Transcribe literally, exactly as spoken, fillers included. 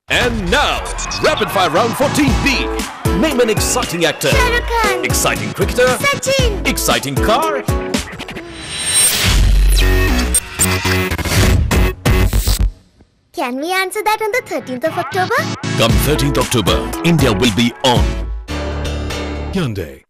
And now, Rapid Fire Round fourteen B. Name an exciting actor. Shah Rukh Khan. Exciting cricketer. Sachin. Exciting car. Can we answer that on the thirteenth of October? Come thirteenth October, India will be on. Hyundai.